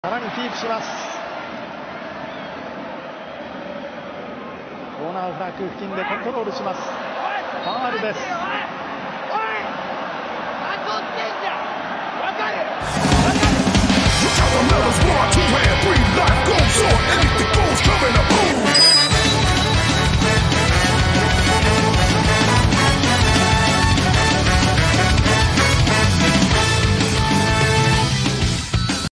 さらにキープします。コーナーフラッグ付近でコントロールします。ファウルです。